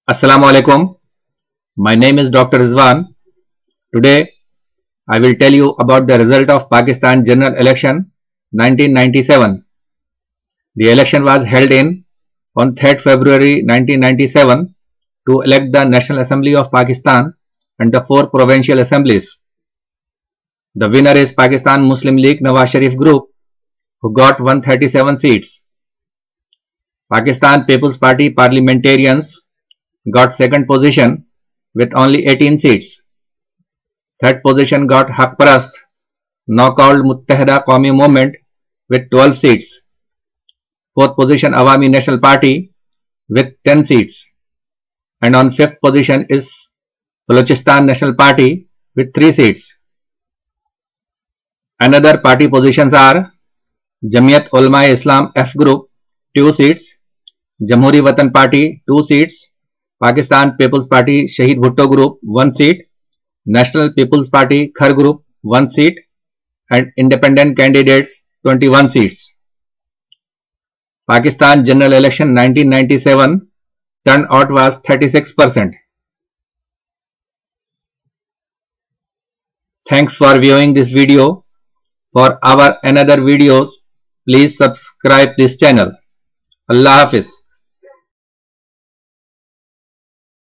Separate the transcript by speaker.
Speaker 1: Assalamu alaikum. My name is Dr. Rizwan. Today I will tell you about the result of Pakistan General Election 1997. The election was held on 3rd February 1997 to elect the National Assembly of Pakistan and the 4 provincial assemblies. The winner is Pakistan Muslim League Nawaz Sharif Group, who got 137 seats. Pakistan People's Party parliamentarians got second position with only 18 seats. Third position got Haq Parast, now called Muttahida Qawmi Movement, with 12 seats. Fourth position Awami National Party with 10 seats. And on fifth position is Balochistan National Party with 3 seats. Another party positions are Jamiyat Ulama Islam F Group 2 seats, Jamhuri Watan Party 2 seats, Pakistan People's Party Shahid Bhutto Group 1 seat, National People's Party Khar Group 1 seat, and independent candidates 21 seats. Pakistan General Election 1997 turnout was 36%. Thanks for viewing this video. For our another videos, please subscribe this channel. Allah Hafiz.